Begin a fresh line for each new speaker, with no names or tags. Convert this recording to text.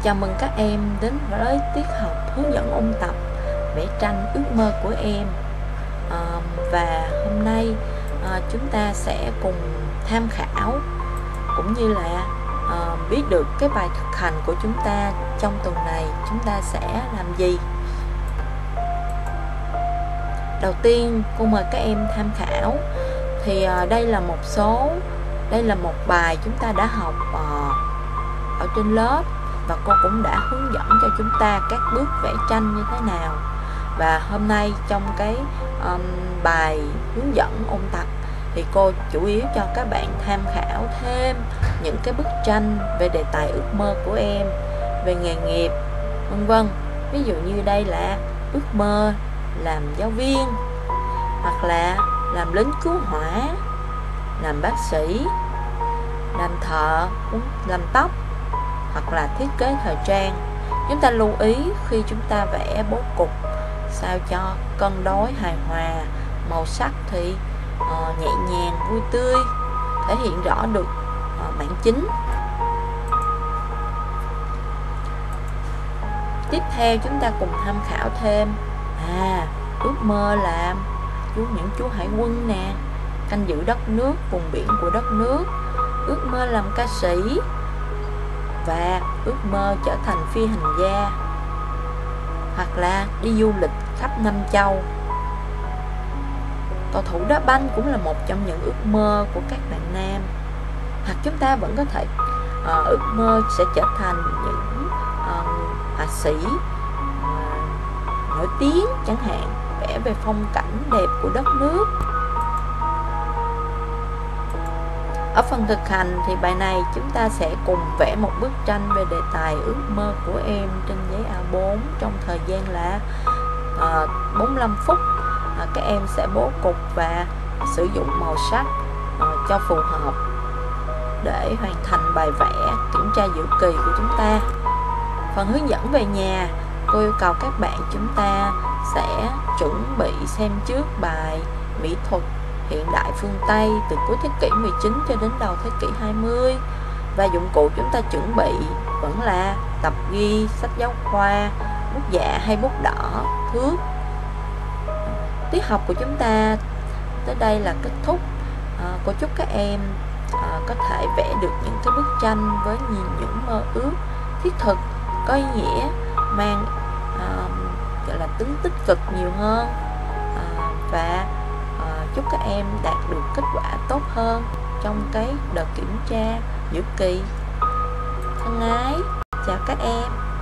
Chào mừng các em đến với tiết học hướng dẫn ôn tập vẽ tranh ước mơ của em. Và hôm nay chúng ta sẽ cùng tham khảo cũng như là biết được cái bài thực hành của chúng ta trong tuần này chúng ta sẽ làm gì. Đầu tiên cô mời các em tham khảo thì đây là một bài chúng ta đã học ở trên lớp, và cô cũng đã hướng dẫn cho chúng ta các bước vẽ tranh như thế nào. Và hôm nay trong cái bài hướng dẫn ôn tập thì cô chủ yếu cho các bạn tham khảo thêm những cái bức tranh về đề tài ước mơ của em, về nghề nghiệp vân vân. Ví dụ như đây là ước mơ làm giáo viên, hoặc là làm lính cứu hỏa, làm bác sĩ, làm thợ, làm tóc, hoặc là thiết kế thời trang. Chúng ta lưu ý khi chúng ta vẽ bố cục sao cho cân đối hài hòa, màu sắc thì nhẹ nhàng vui tươi, thể hiện rõ được mảng chính. Tiếp theo chúng ta cùng tham khảo thêm ước mơ làm những chú hải quân nè, canh giữ đất nước, vùng biển của đất nước, ước mơ làm ca sĩ, và ước mơ trở thành phi hành gia, hoặc là đi du lịch khắp năm châu. Cầu thủ đá banh cũng là một trong những ước mơ của các bạn nam. Hoặc chúng ta vẫn có thể ước mơ sẽ trở thành những họa sĩ nổi tiếng chẳng hạn, vẽ về phong cảnh đẹp của đất nước. Ở phần thực hành thì bài này chúng ta sẽ cùng vẽ một bức tranh về đề tài ước mơ của em trên giấy A4 trong thời gian là 45 phút. Các em sẽ bố cục và sử dụng màu sắc cho phù hợp để hoàn thành bài vẽ kiểm tra giữa kỳ của chúng ta. Phần hướng dẫn về nhà, cô yêu cầu các bạn chúng ta sẽ chuẩn bị xem trước bài mỹ thuật hiện đại phương Tây từ cuối thế kỷ 19 cho đến đầu thế kỷ 20. Và dụng cụ chúng ta chuẩn bị vẫn là tập ghi, sách giáo khoa, bút dạ hay bút đỏ, thước. Tiết học của chúng ta tới đây là kết thúc. Cô chúc các em có thể vẽ được những cái bức tranh với những mơ ước thiết thực, có ý nghĩa, mang gọi là tính tích cực nhiều hơn, và chúc các em đạt được kết quả tốt hơn trong cái đợt kiểm tra giữa kỳ. Thân ái, chào các em.